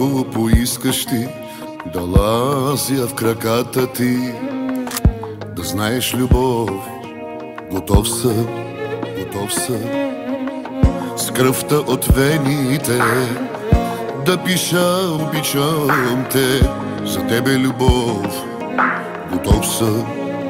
Ако поискаш ти да лазя в краката ти, да знаеш любов, готов съм, готов съм. С кръвта от вените да пиша обичам те, за тебе любов, готов съм.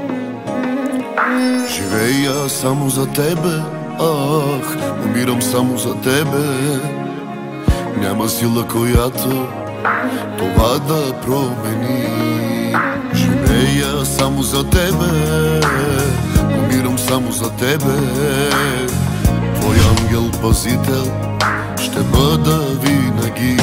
Живея само за тебе, ах, умирам само за тебе. Няма сила, която това да промени. Живея само за тебе, умирам само за тебе. Твой ангел-пазител ще бъда винаги.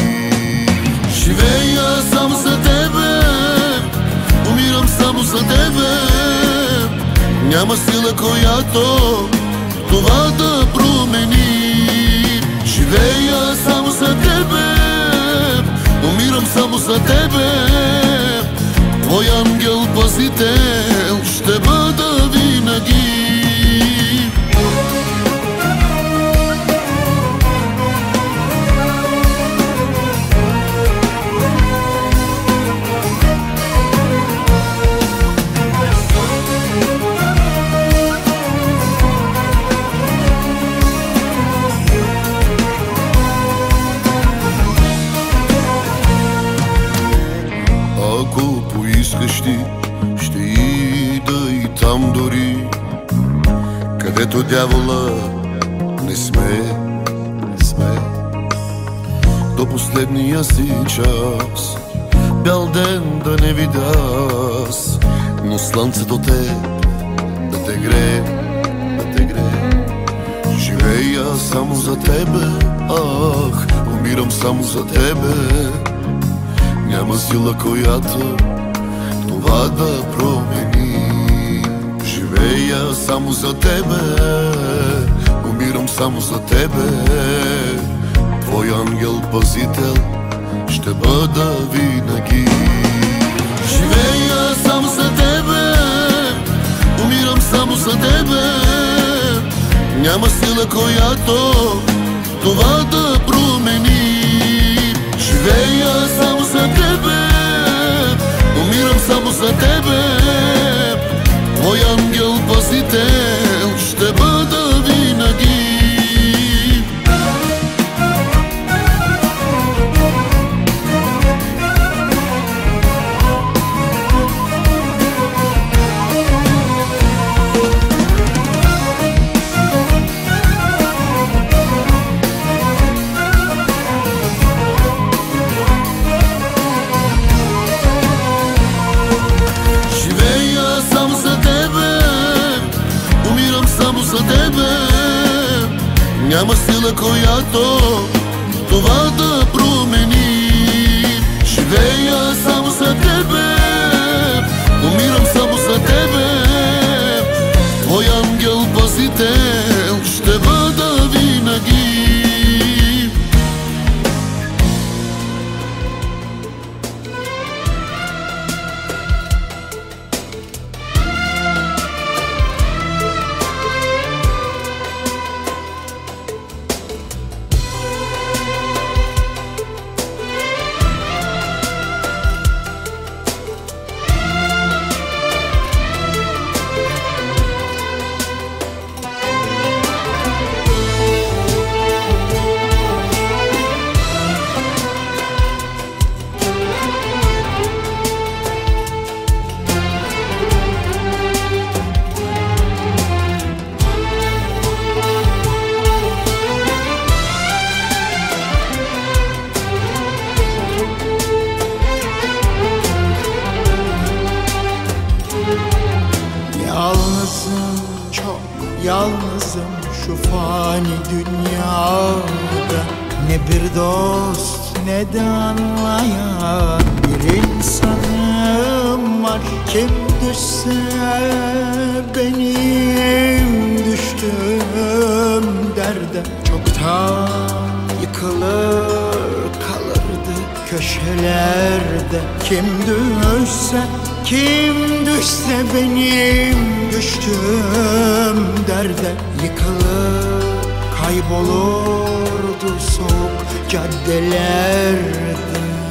Живея само за тебе, умирам само за тебе. Няма сила, която това да промени. Живея само за тебе, умирам само за тебе. Твой ангел-пазител ще бъда винаги. Ако поискаш ти, ще ида и там дори, където дявола не сме. До последния си час, бял ден да не видя аз, но слънцето да те грее. Живея само за тебе, ах, умирам само за тебе. Няма сила, която това да промени. Живея само за тебе, умирам само за тебе. Твой ангел-пазител ще бъда винаги. Живея само за тебе, умирам само за тебе. Няма сила, която това да промени. Живея само за тебе, умирам само за тебе. Твой ангел-пазител ще бъда винаги. За тебе няма сила, която това да промени. Живея само за тебе, умирам само за тебе. Твой ангел-пазител ще бъда винаги. Yalnızım, çok yalnızım şu fani dünyada. Ne bir dost ne de anlayan bir insanım var. Kim düşse benim düştüğüm derde çoktan yıkılır kalırdı köşelerde. Kim düşse benim düştüğüm derde yıkılır kaybolurdu soğuk caddelerde.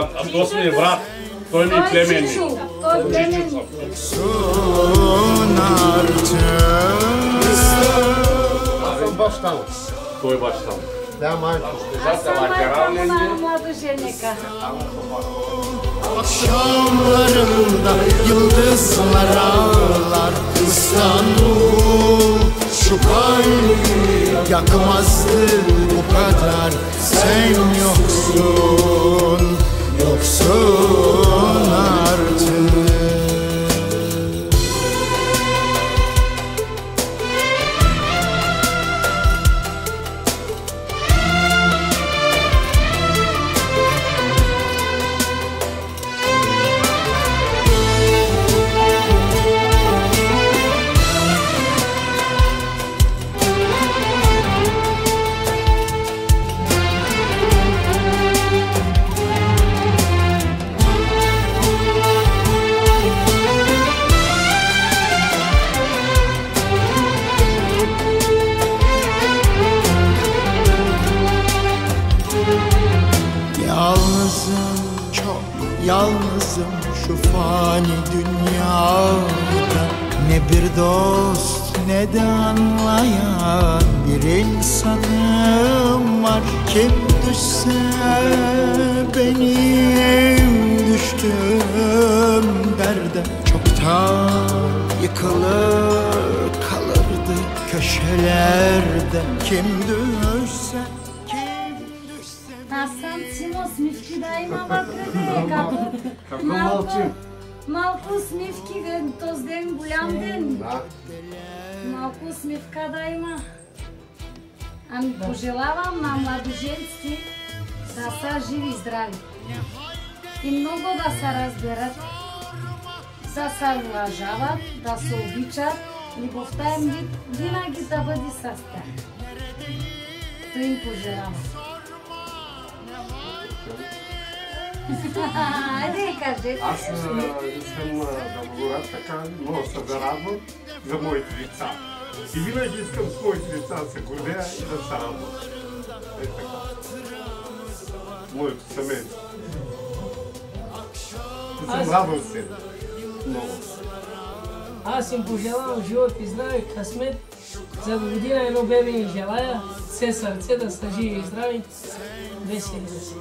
то ми е брат. Той ми е племенник. Той е племенник. Аз съм баш там. Той е баш там. Да, майко. Аз съм майка му на младоженека. Akşamlarında yıldızlar ağlar İstanbul şu kalbi yakmazdı bu kadar Sen yoksun, yoksun artık Yalnızım, çok yalnızım şu fani dünyada Ne bir dost ne de anlayan bir insanım var Kim düşse benim düştüğüm derde Çoktan yıkılır kalırdı köşelerde Kim düşse Аз съм син усмивки да има вътре, Какво мълчим? Малко усмивки, този ден, голям ден. Да. Малко усмивка да има. Ами пожелавам на младоженците да са живи и здрави. И много да се разберат, да се уважават, да се обичат, любовта им винаги да бъде с тях. То им пожелавам. Айде, кажете. Аз искам да благодаря така, много се зарадвам за моите деца. И винаги искам с моите деца да се гордея и да се радвам. Е така. Моето семейство. Да съм радостен. Много. Аз им пожелавам живот и здраве, късмет. За до година едно бебе им желая. Все сърце да са живи и здрави. Весели да си.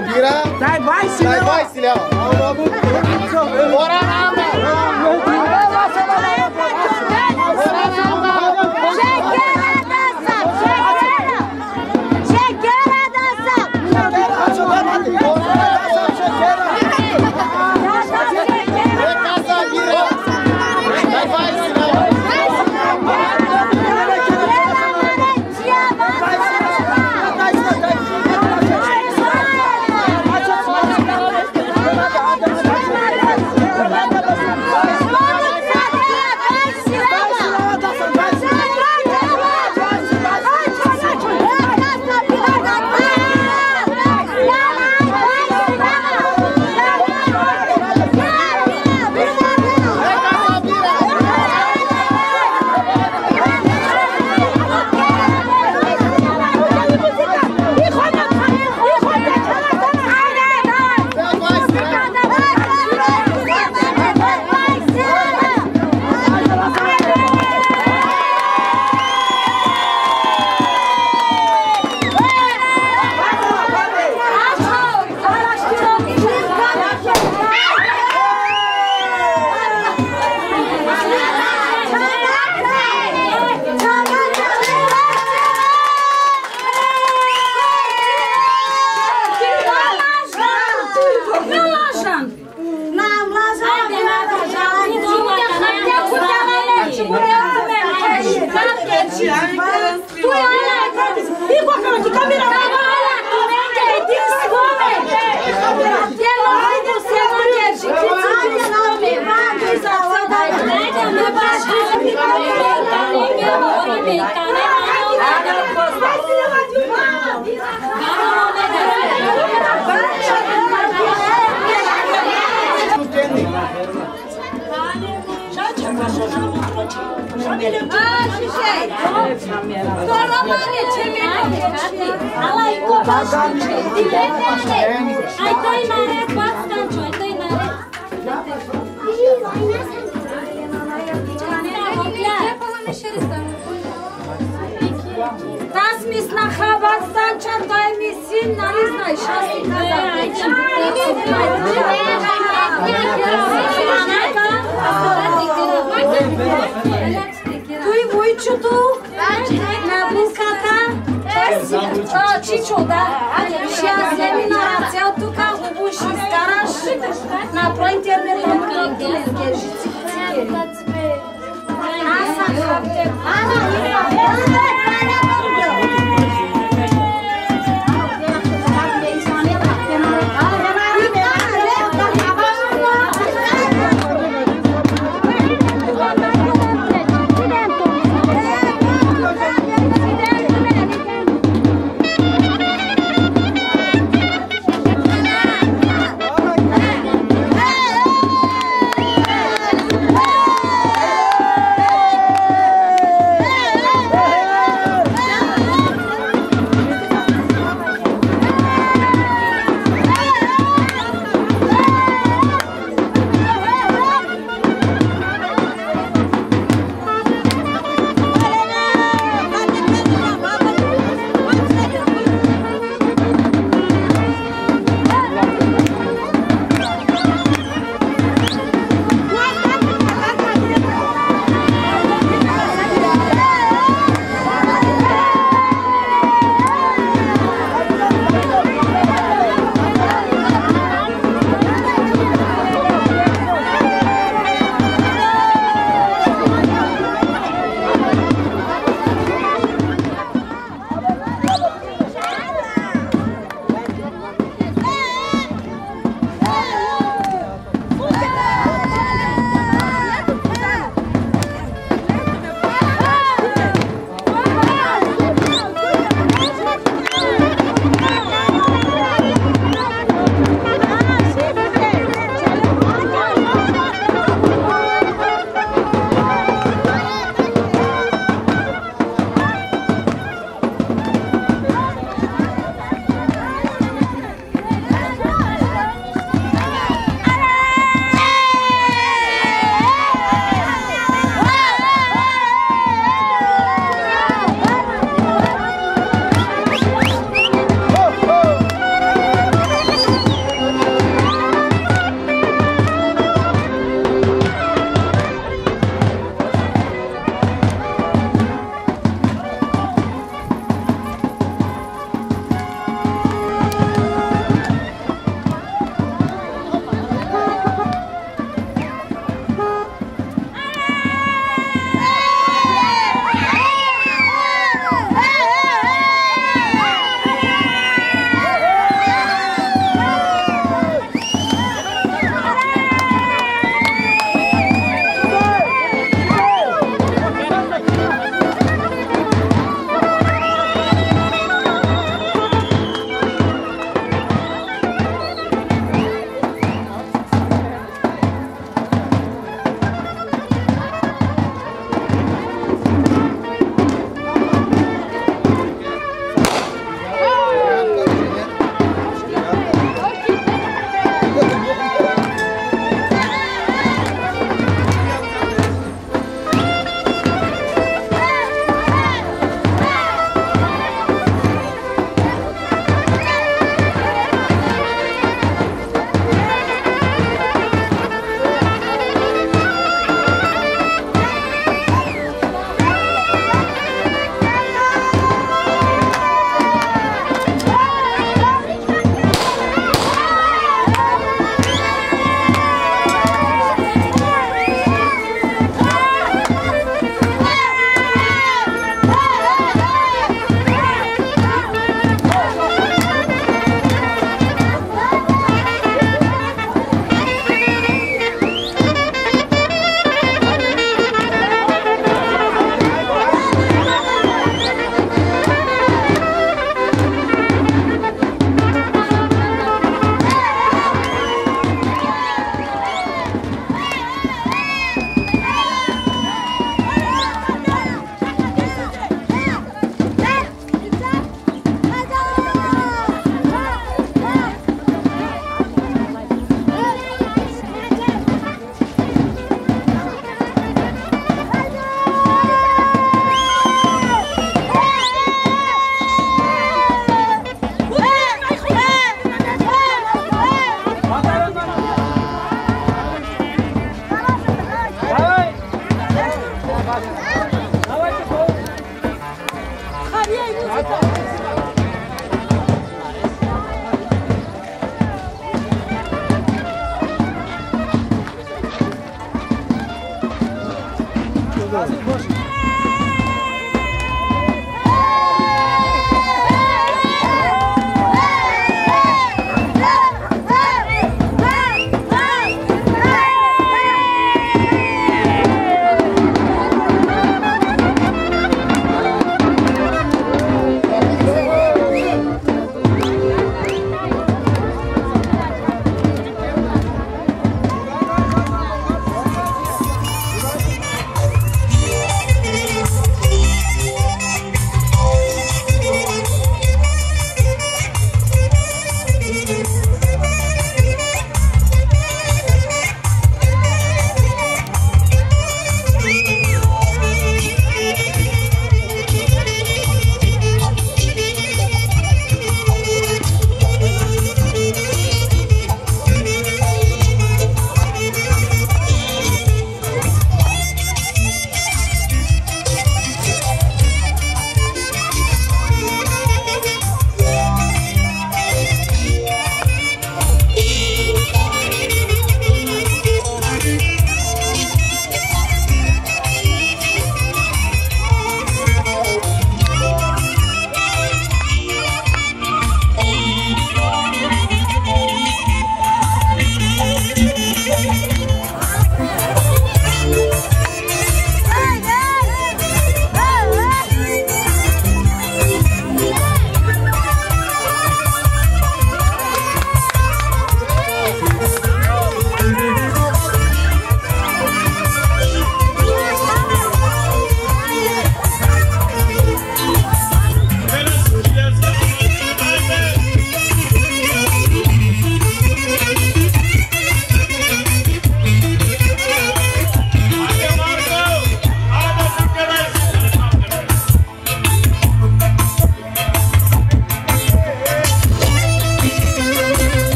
bira. Dai vai, Silea. Am avut ora namba.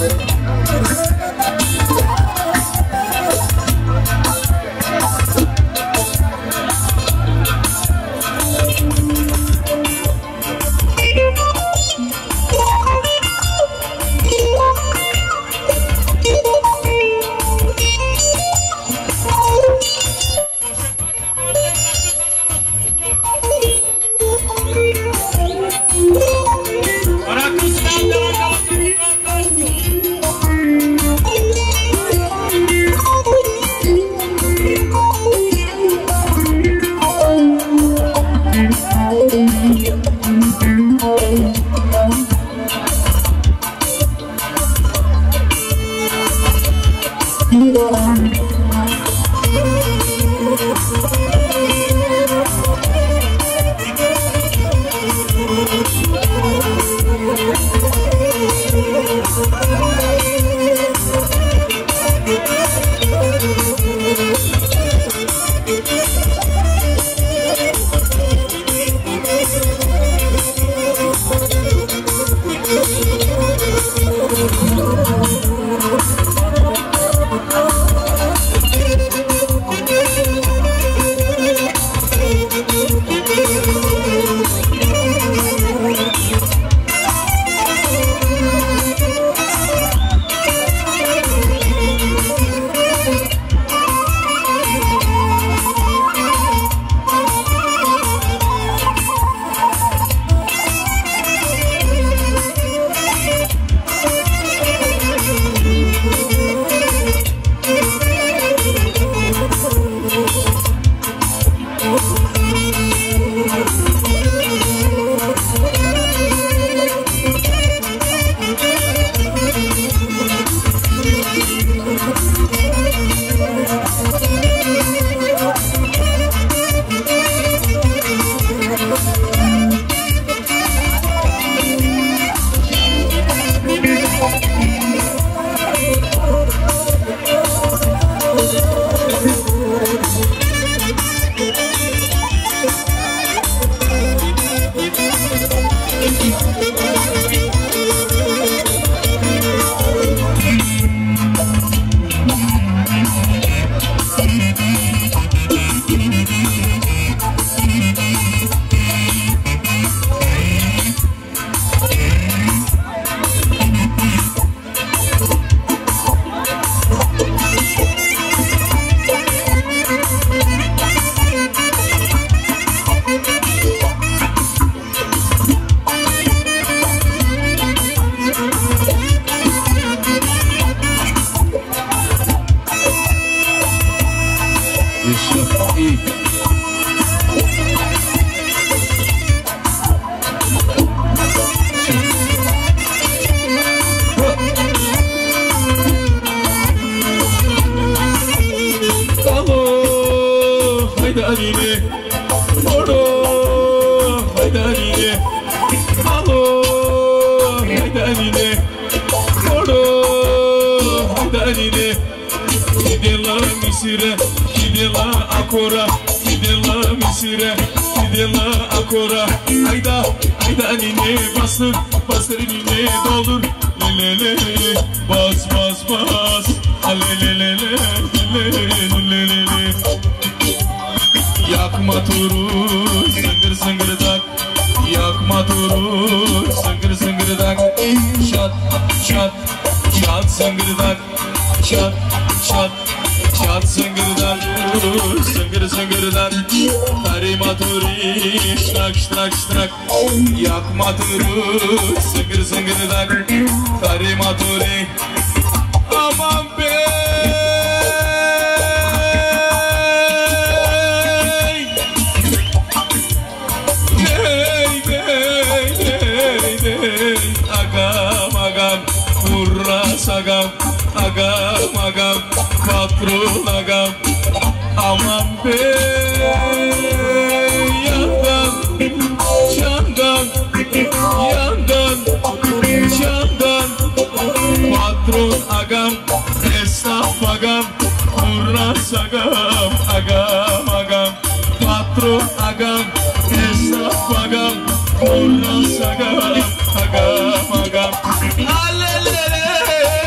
Agam, agam, agam, alelele.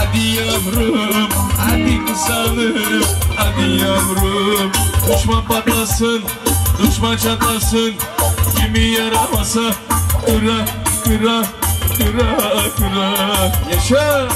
Hadi yavrum, hadi kızalım, hadi yavrum. Düşman patlasın, düşman çatlasın, kimi yaramasa kıra kıra kıra kıra. Yaşa!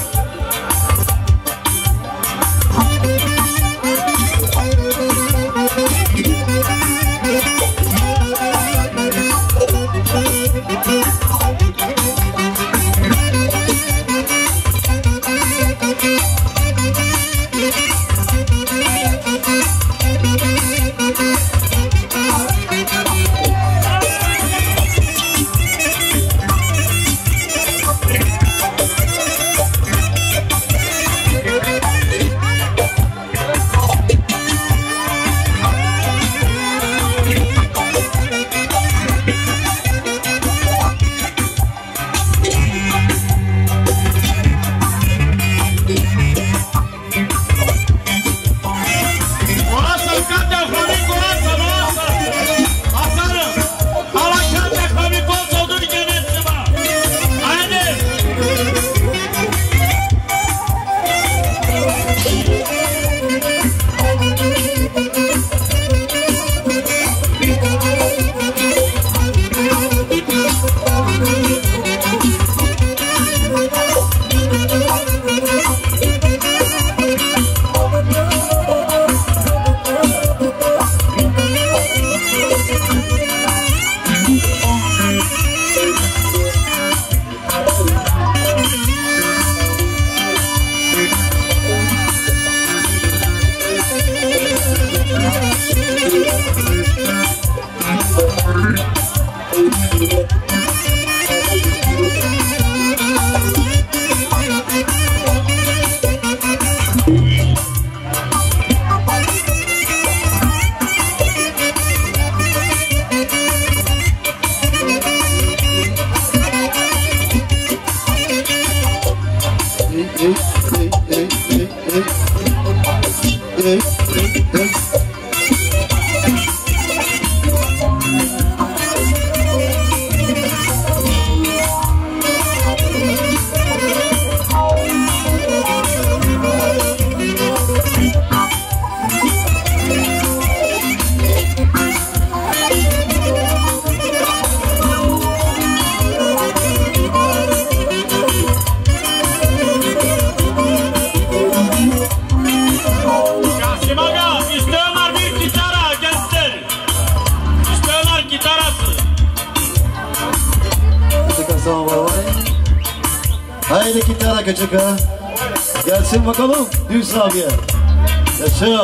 Haydi kitara küçük ha. Gelsin bakalım Hüsnü abiye. Yaşa.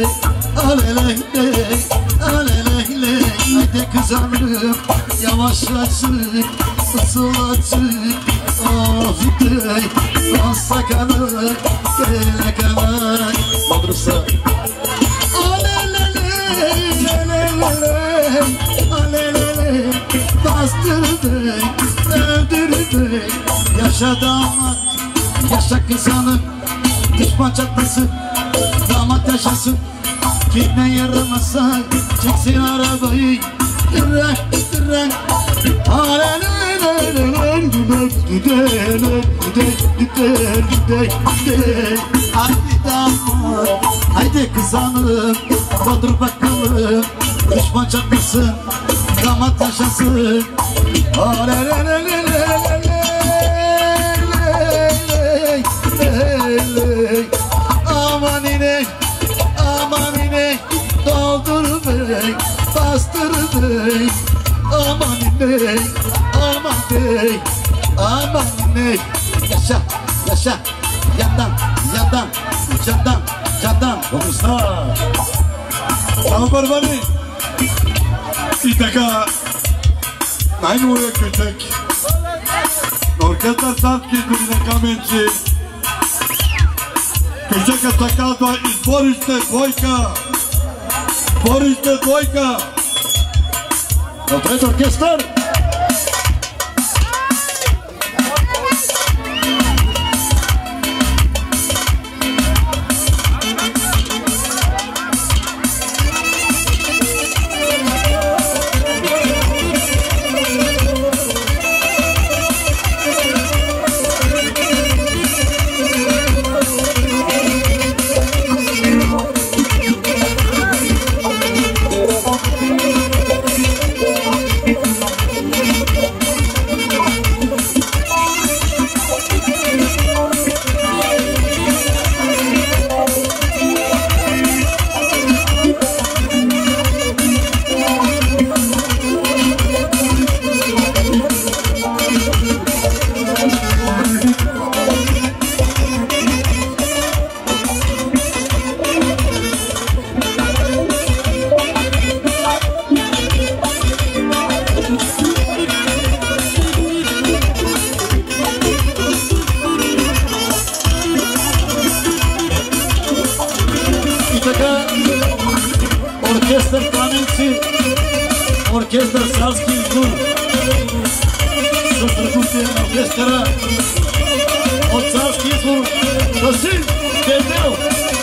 aleley, aleley. Haydi kızarım yavaşlacık, ısılacık. Of dey, dansa kadar, gele kadar. Madrusa. Aleley, aleley, aleley. Bastırdı, öldürdü. Yaşa damat, yaşa kızanım. Düşman çatlasın, damat yaşasın. Kime yaramazsa çeksin arabayı. Dırrak, dırrak. Haydi damat, haydi kızanım. Bodur bakalım, düşman çatlasın, damat yaşasın. Aman inek, aman inek, doldur bey, bastır bey. Aman inek, aman bey, aman inek. Yaşa, yaşa, yandan, yandan, candan, candan. Olursa Ama barbari İtaka Aynı oraya kötek Orchestra Sanski Dubine Kamenci. Câștigă staccato Izborište Dvojka. Izborište Dvojka. Opret orchestar. Orchestra Salski Zdur с ръките на оркестъра от Салски Зdur Васил Дедел.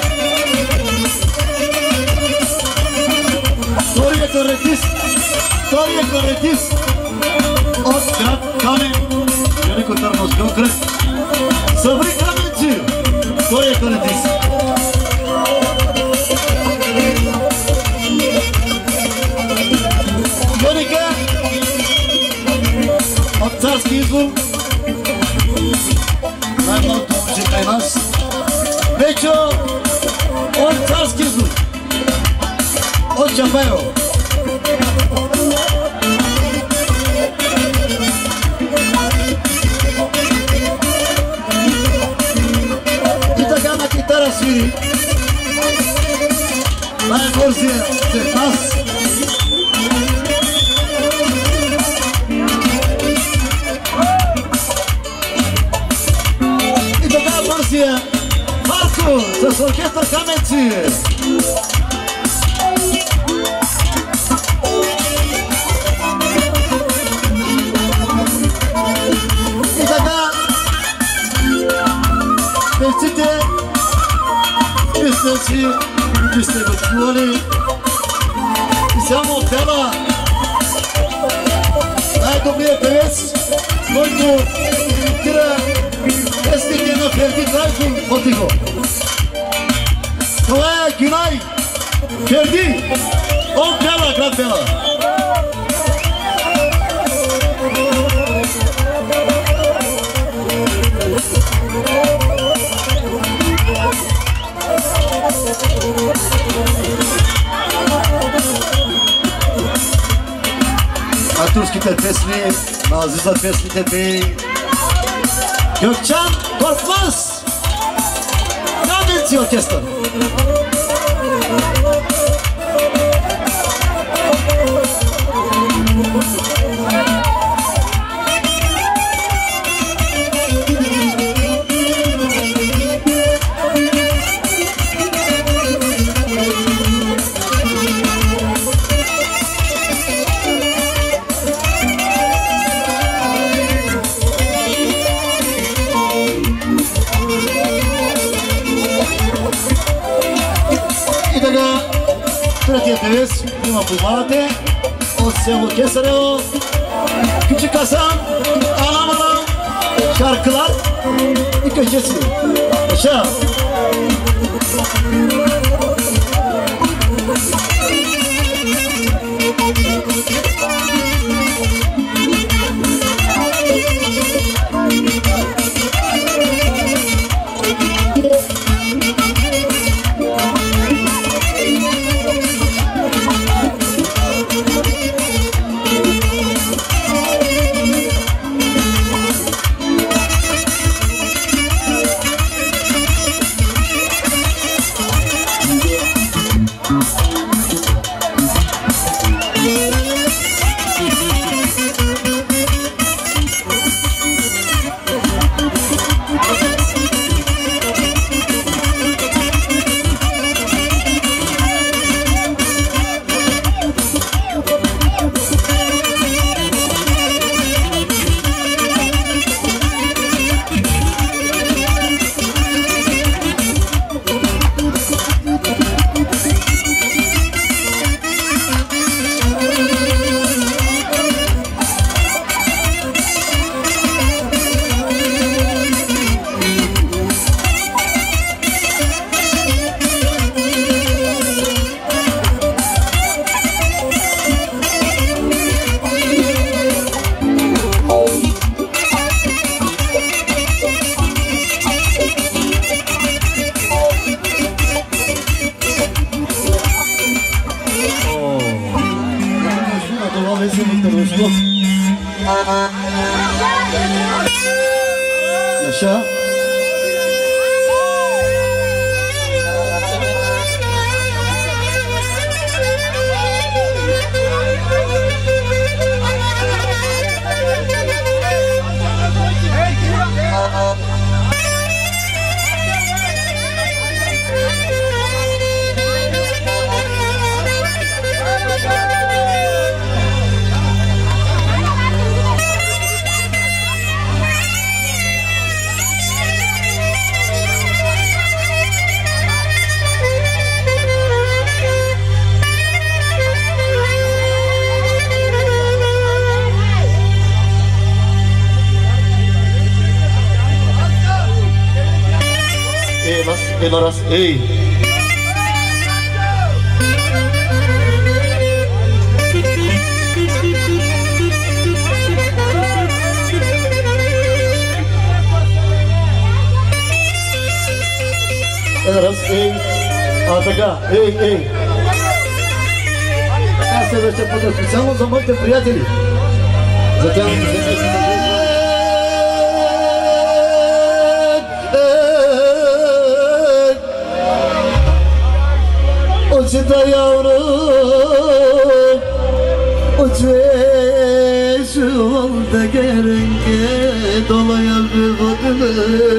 Втория кларетист от град Камен, Великотърновски окръг. Саври Каменци, втория кларетист. Моника от Царски Избор, най-малко момче край нас. Вечо от Царски Избор, от Чапаево. И така на китара свири най-бързия след нас. Марко с оркестър Каменци. И така певците мисля си, ви сте го чували и само отпева най-добрият певец, който имитира песните на Ферди Трайфун Мотиго. Това е Гюнай Ферди от Бела, град Бела. А турските песни, на Азиза песните пей Gökçen Korkmaz Kamenci Orkestra. Третия певец има познавате от село Кесарево, Küçük Hasan, Anamana, şarkılar и köşesi. Aşağı. Yaşa. Elas, ei. Elas, ei. Ataca, ei. Asta este putea specială, să mă te prieteni. Zateam Uçta yavrum, uçuşu oldu gerenge, dolayan bir vadını.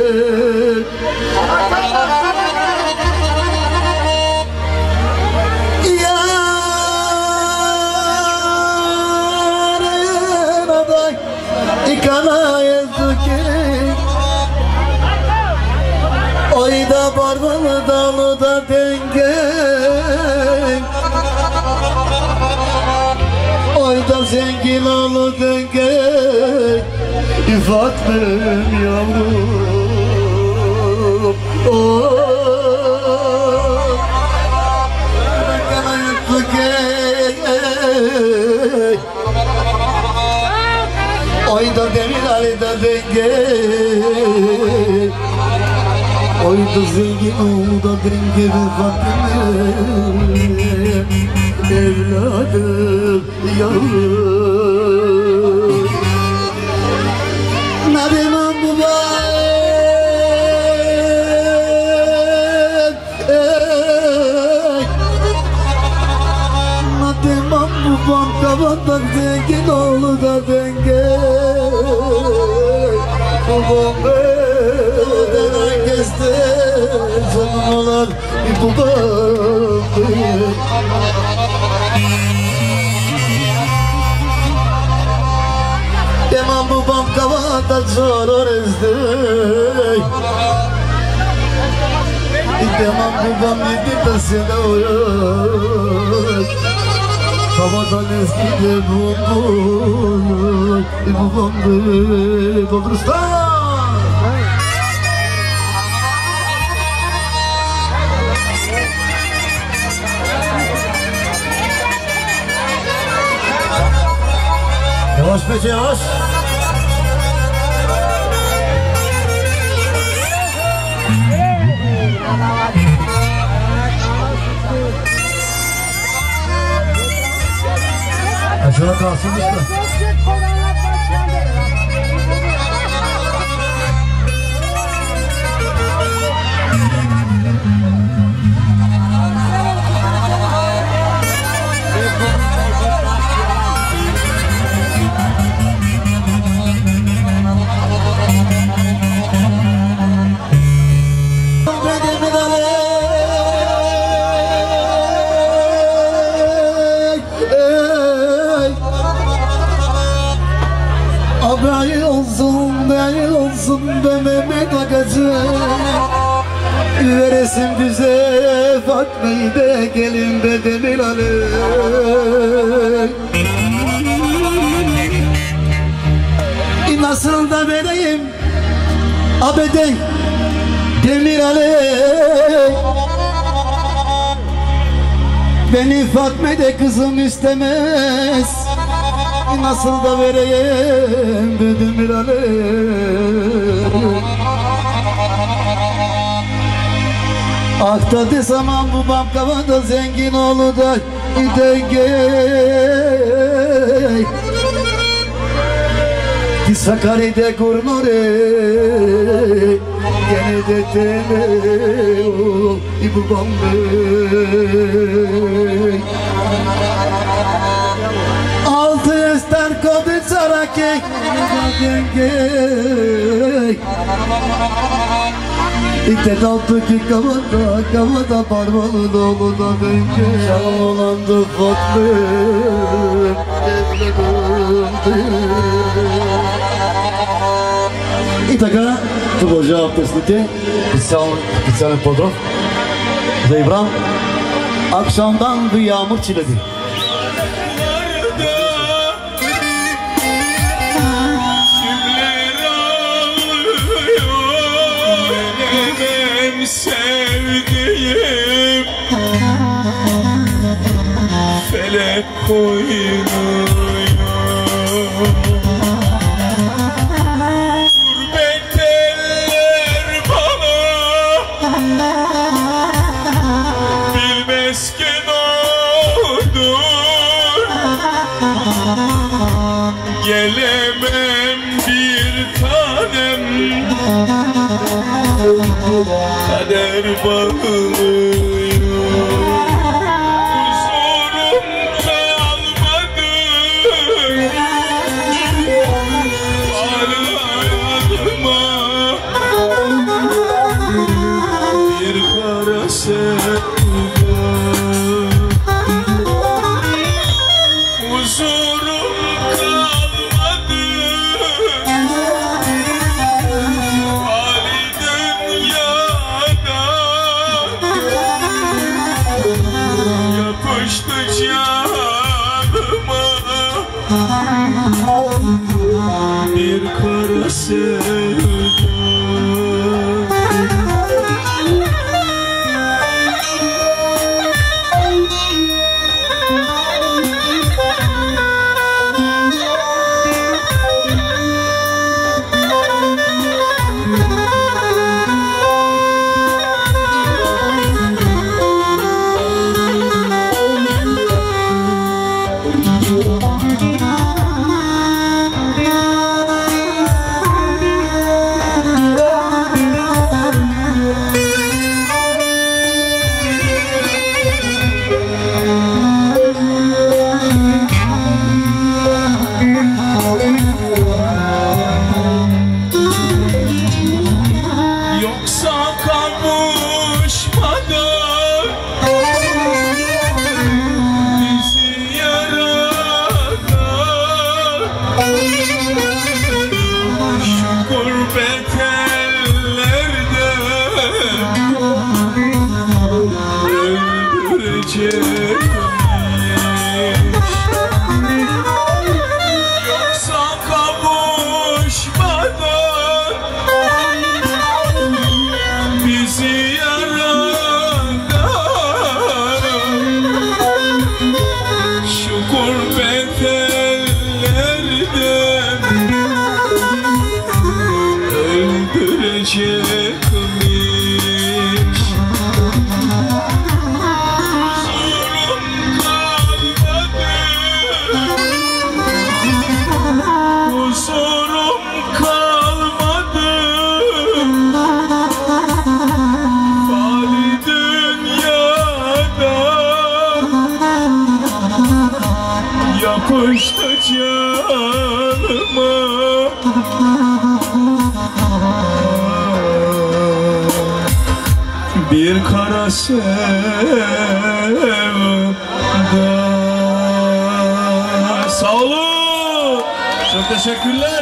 Yarın aday, ikana yazdı ki, oyda barbalı dalı da denge. Oyda zengin olu denge, Fatma'm yavrum. Kana yuttu oyda demir alida denge. Oyda zengin olu da denge Fatma'm evladım yavrum. Nadimam babam, Nadimam babam kavandan zengin oğlu da denge. Babam denen kesti canım olan bir babam. Demam babam kavada zoror ezdi. Demam babam yedi tasına uyur. Kavadan eskidi babam. Babam Bulgaristan. Yavaş Pece yavaş. Aşağı kalsın işte. Bey olsun be Mehmet Agacı. Veresim bize Fatma'yı be gelin be Demir Ali. Nasıl da vereyim abeden Demir Ali. Beni Fatma de kızım istemez. Nasıl da vereyim Demir Ali. Aktadı zaman babam kavada zengin oğlu da denge. Ki Sakarya'da gurnore gene de tene İbu Bambey Altı ester kodun sarake İte daltı ki kavada parmalı doluna denge Şalan olandı fatlım И така, продължава песните, специален подров за Ибран. Akşamdan bir yağmur çiledi. Sevdiğim felek koyuyor. Gelemem bir tanem kader bağlıyor huzurum kalmadı hayatıma bir kara sevda huzurum bir kara sevda yapıştı canıma bir kara sevda. Sağ olun. Çok teşekkürler.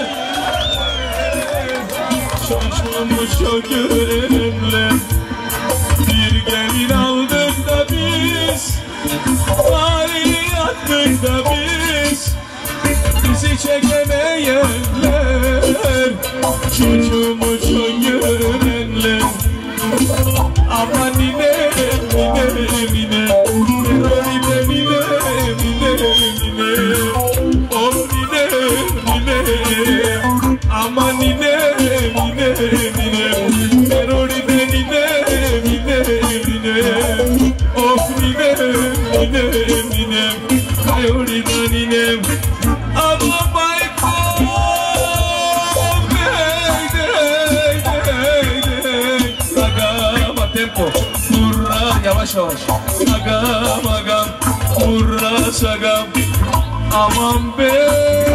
Çok önemli. Bir gelin aldık da biz, bari attık da biz, bizi çekemeyenler, çocuğumu çok görenler. Aman nine, nine, nine, nine, nine, nine, nine, oh nine, nine, aman nine, nine, nine, melodi nine, nine, nine, oh nine, nine, nine, melodi nine, ama bayko. yavaş. Agam agam Urras agam. Aman be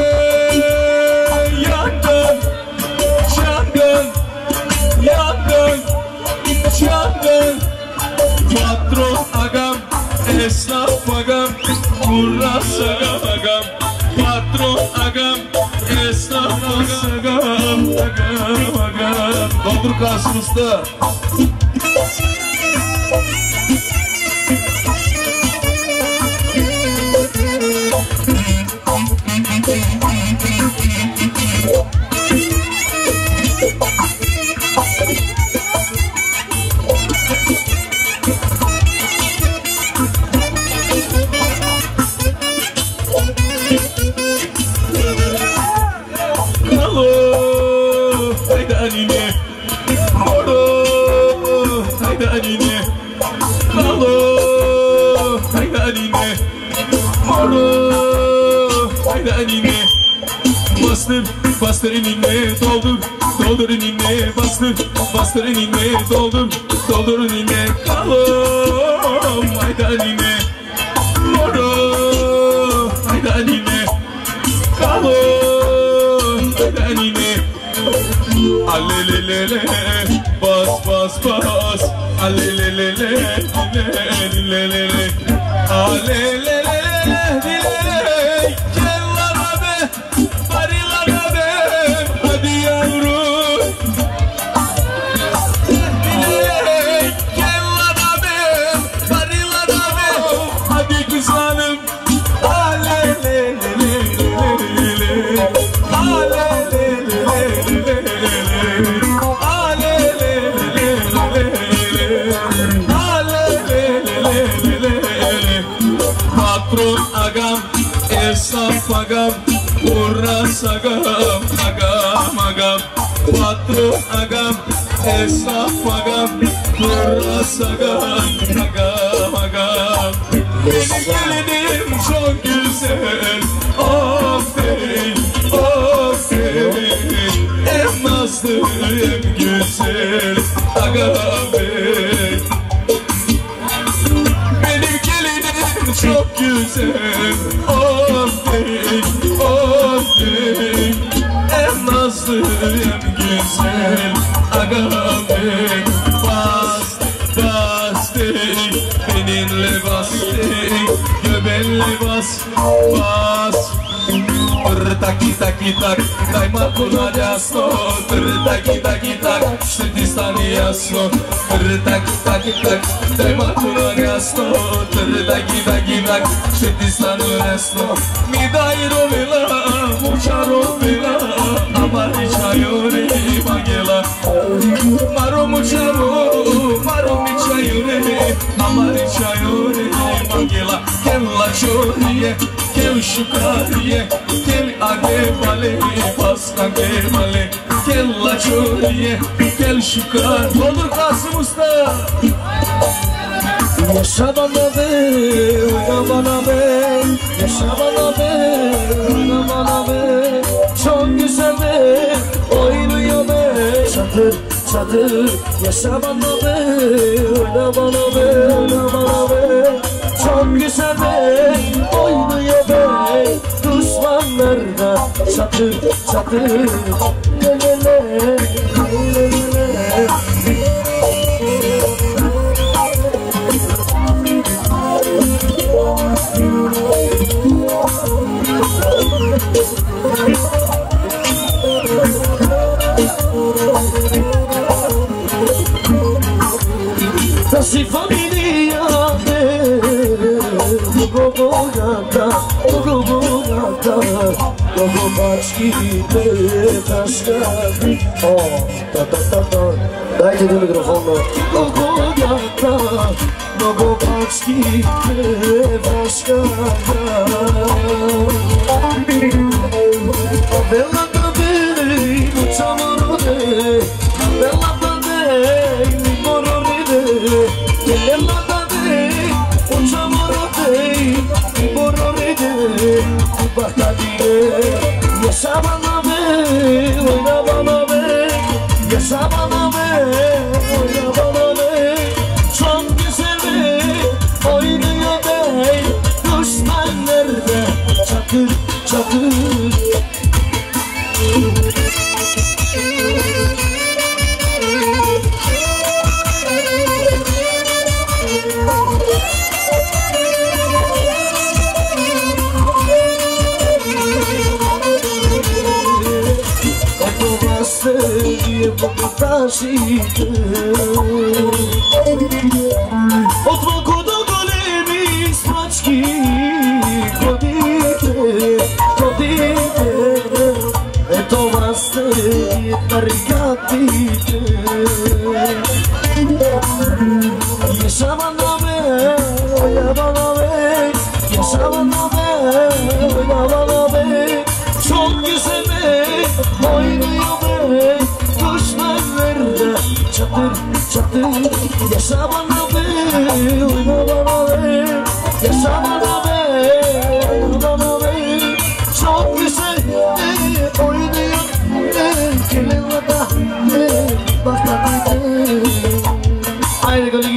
yangın yangın yangın yangın. Patron agam esnaf agam Urras agam agam. Patron agam esnaf agam agam agam. Doldur Kasım Usta. Bastır enine doldur, doldur enine bastır, bastır enine doldur, doldur enine kalım hayda enine, moro hayda enine kalım hayda enine. Alelelele bas bas bas, alelelele lelelele, alelelele dilele. Patron agam, esnaf agam, Urras agam, agam agam. Patron agam, esnaf agam, Urras agam, agam agam. Benim gelinim çok güzel, aferin, aferin. Hem nazlı hem güzel, agam bey. Benim gelinim çok güzel, aferin, aferin. Hem nazlı hem güzel, agam bey. Bas, bas dey, benimle bas dey, göbenle bas, bas. Taki taki tak, daj maku jasno. Taki taki tak, wstyd stanie jasno. Taki taki tak, daj maku jasno. Taki tak, wstyd stanie jasno. Mi daj rovila, mucha rovila, amari chayore magela. Maro mi chayore, amari chayore magela. Kella choriye, kel shukariye, kel age male, bas age male. Kella choriye, kel shukar. Doldur Kasım Usta. Yaşa bana be, oyna bana be. Yaşa bana be, oyna bana be. Çok güzel be, oynuyor be. Çadır, çadır. Yaşa bana be, oyna bana be, oyna bana be. Çok güzel be, oynuyor be. Düşmanlarda çatır, çatır. Lelele, lelele. Si familia Gogo gata, gogo baczki ptaszka. O, ta. Dajcie do mikrofonu. Gogo gata, gogo baczki ptaszka. Bella da bene, mucciamorode. Bella da bene, mororide. Bella da bene, mucciamorode. Mororide. Bakadiye, yaşa bana be, oyna bana be. Yaşa bana be, oyna bana be. Çok güzel be, вие богаташите. От малко до големи смачки ходите, това сте вие тарикатите. Yaşamaname, çok güzel oynuyor be, kuşlarlarda çatır çatır. Yaşamaname, çok güzel oynuyor, kelime bakalım. Haydi golü.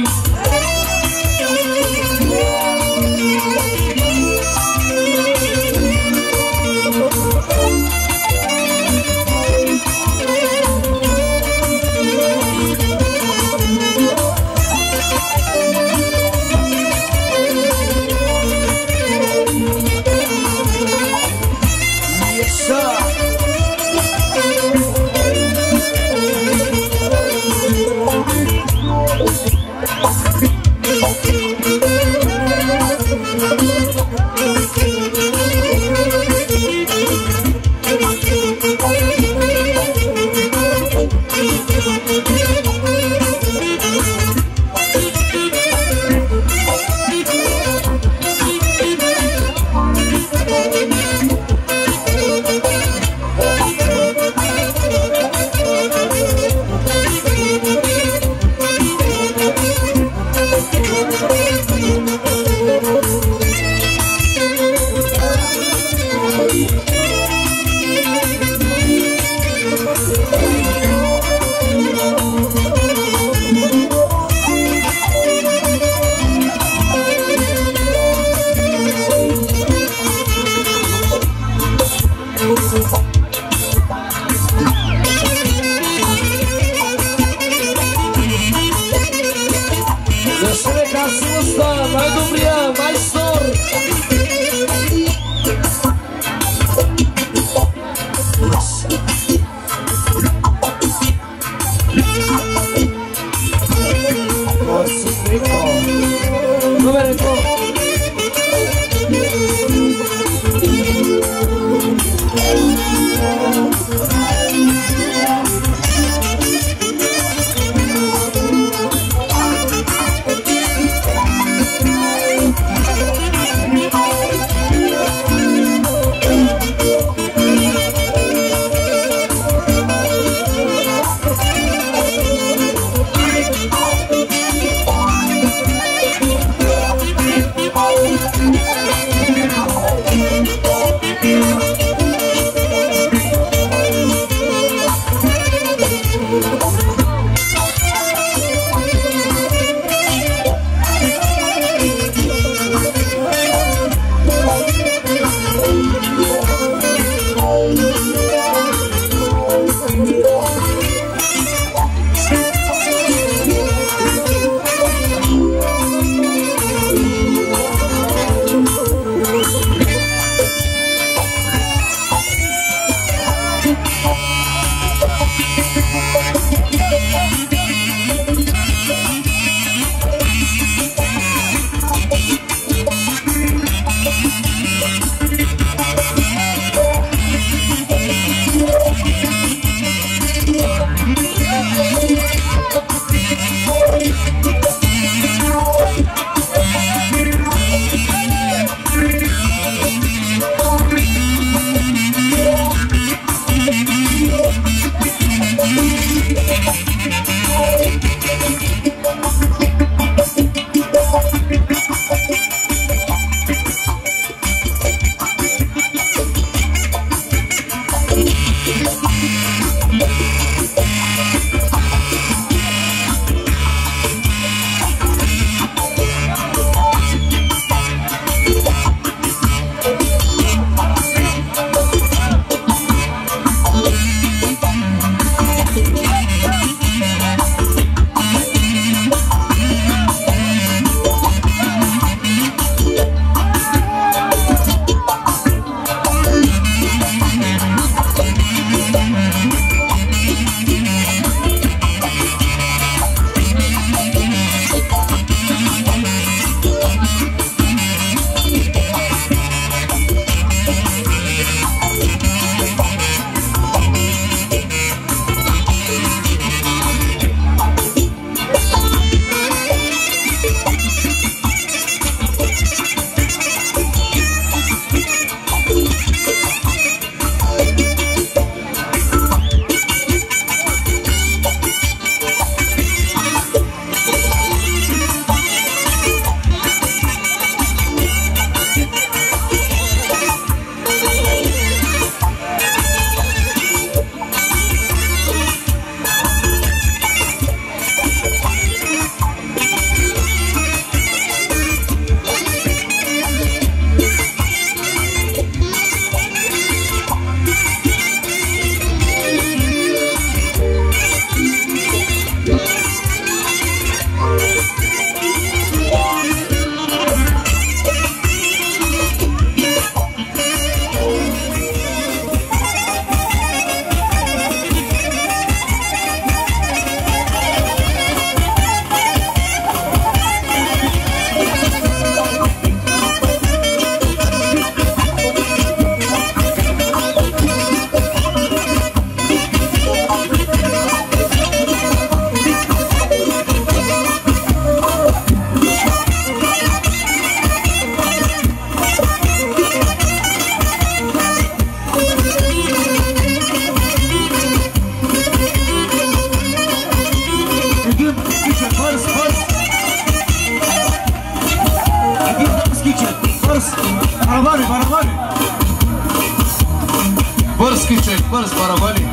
Bărs, Paravali.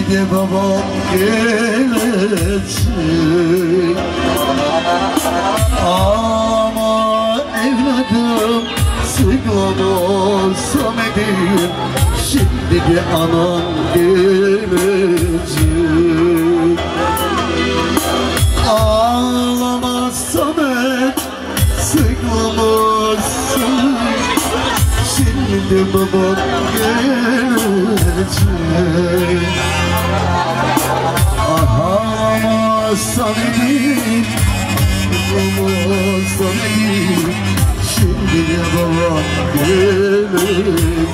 de babam gelecek. Ama evladım sıkılır Samet'im, şimdi de anan gelecek. Ağlama Samet, sıkılmasın, şimdi de babam gelecek. Ağlama Samet'im, Samet'im, şimdi de babam gelecek.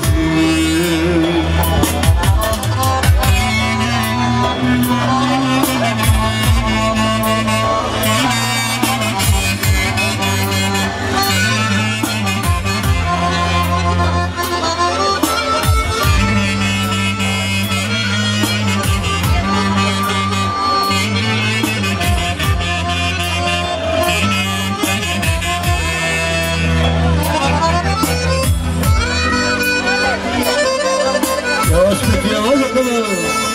Yavaş peki, yavaş bakalım.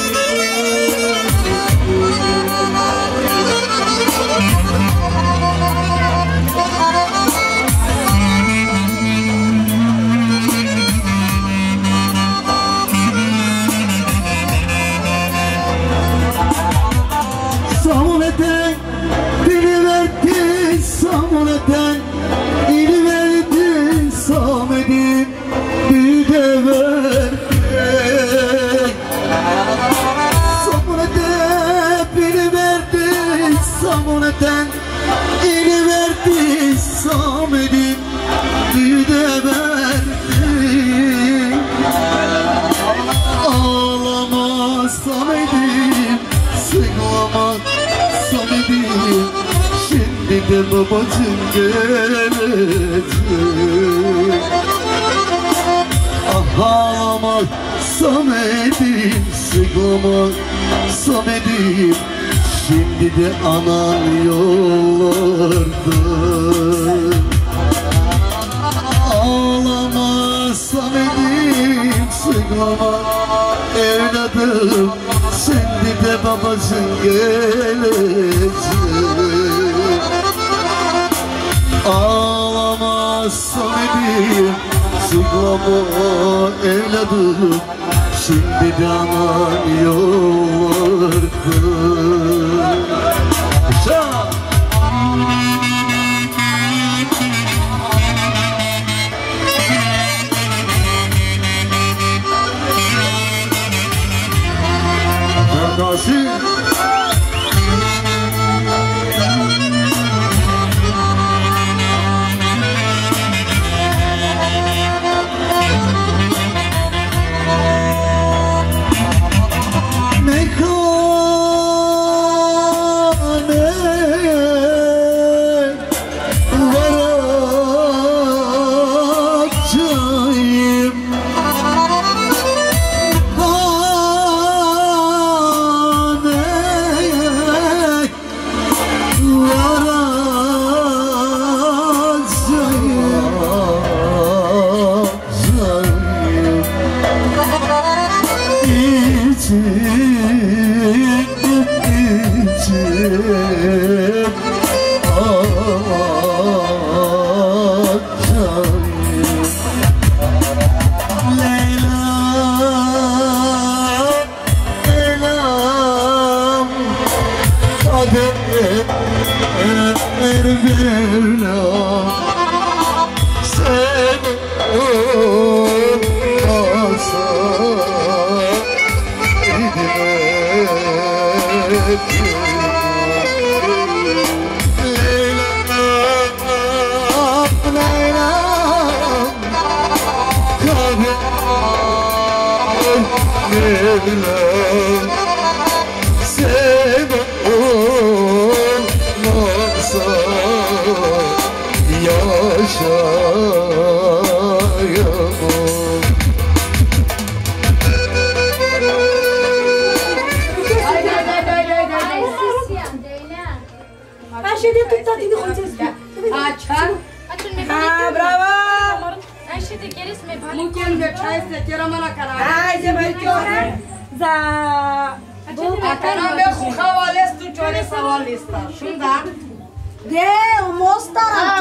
Samuneten dili verdin, Samuneten dili verdin, Samet'im bir de ver. Samuneten beni verdin, Samuneten eli verdin, Samet'im bir de verdin. Ağlama Samet'im, sıklama Samet'im, şimdi de babacın gelecek. Ağlama Samet'im, sıklama Samet'im, şimdi de anan yollarda. Ağlama Samet'im, sıklama evladım, şimdi de babasın gelecek. Ağlama Samet'im, sıklama evladım, şimdi de anan yollarda. Nasıl? Za Akanam eu cu havales tu ciore savalista. Şundan. De o mostara.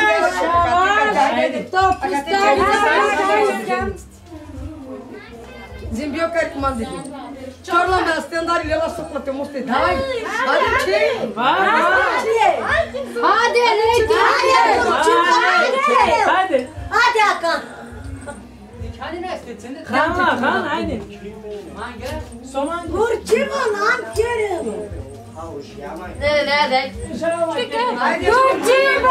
Zimbio care cum am zis. Ciorla mea standardele la sopra te muste dai. Hadi ce? Hadi. Hadi Hakan. Kan haydi. Soman. Kurçim lan kerim. Ne? Kurçim.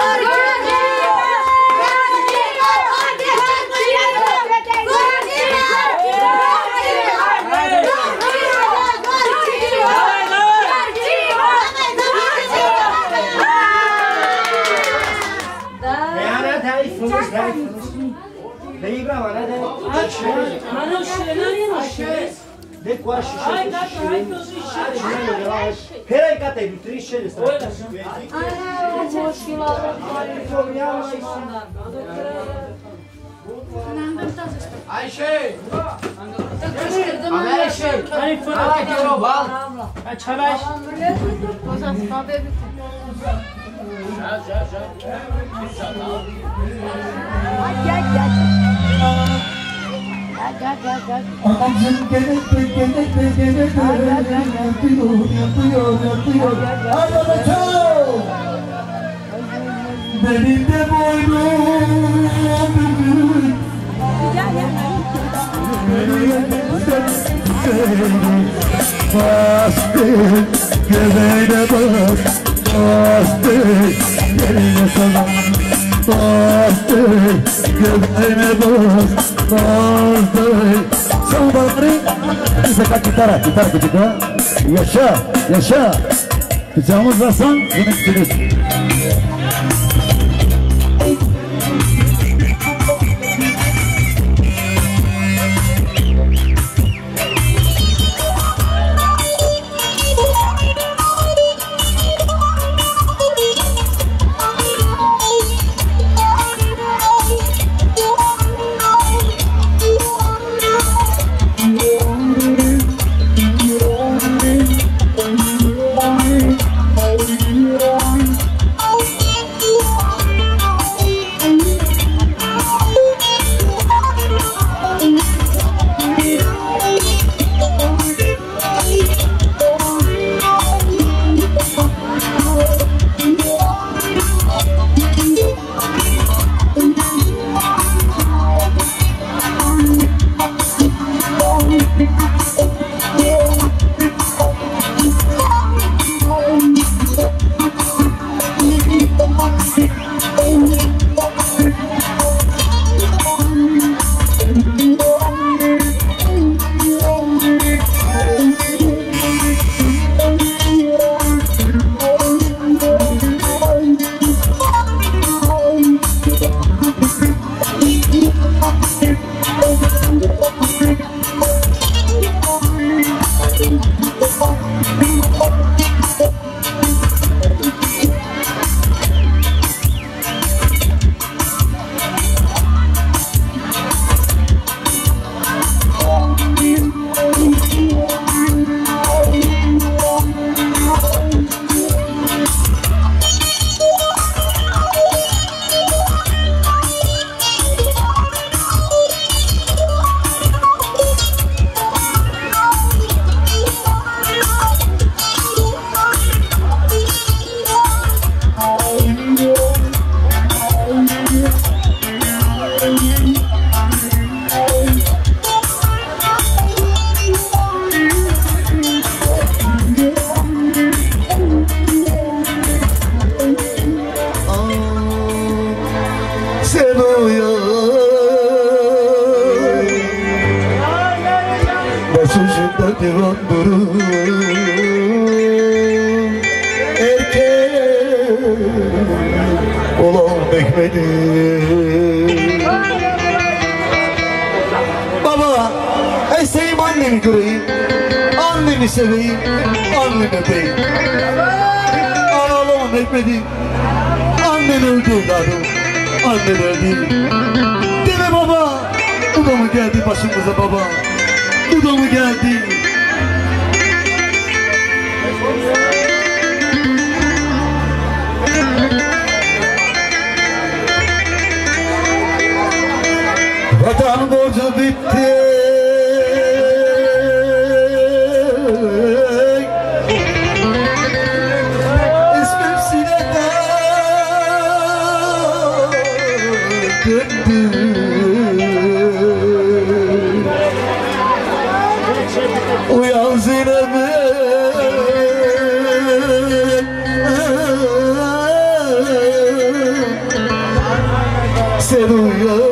Daí brava, né? De qua Peraí, catei, do triste eles. Ayşe. Ayşe. Hani fırla gidiyor bal. Çalaş. Benim de boynum bastı, göbeğine bak, bastı, yerine sana, bastı, göbeğine bak, bastı. São Paulo, isso é guitarra kecil, yaşa. Kıcağımız varsan yine gideriz. divan durur erkek olan bekledim. Baba, seveyim annemi göreyim, annemi seveyim, annemi öpeyim. Ağlamam etmedim, annen öldü evladım, annen öldü. Deme baba, bu da mı geldi başımıza baba, bu da mı geldi? Uyan Zeynep'im, sen uyan.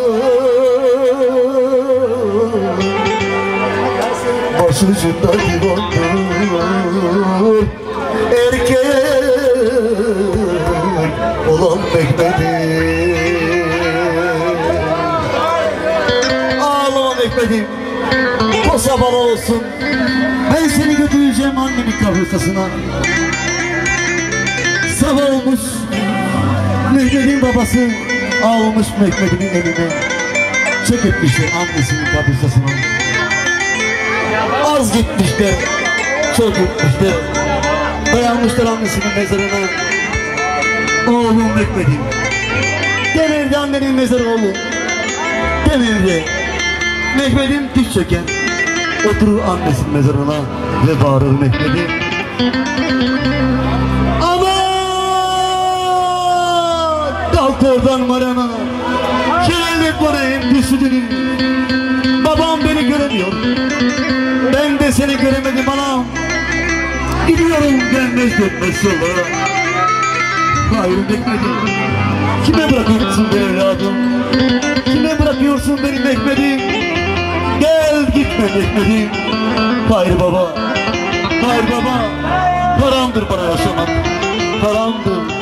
Başucunda divandır erkek olan Mehmet'im. Ağlama Mehmet'im, kosa bana olsun. Ben seni götüreceğim annemin kabrasına. Sabah olmuş, Mehmet'in babası almış Mehmet'in eline. Çek etmişler annesinin kabrasına. Az gitmişler, çok gitmişler. Dayanmışlar annesinin mezarına. Oğlum Mehmet'im, gel evde annenin mezarı oğlum. Gel evde. Mehmet'im diş çöken oturur annesinin mezarına ve bağırır Mehmet'im. Aman! Kalk oradan marana. Kirellik varayım düşüdünün. Babam beni göremiyor. Ben de seni göremedim anam. Gidiyorum gelmez dönmez yola. Hayır Mehmet'im, kime bırakıyorsun beni evladım? Kime bırakıyorsun beni Mehmet'im? Gel gitme Mehmet'im. Hayır baba, hayır baba. Haramdır bana yaşamak, haramdır.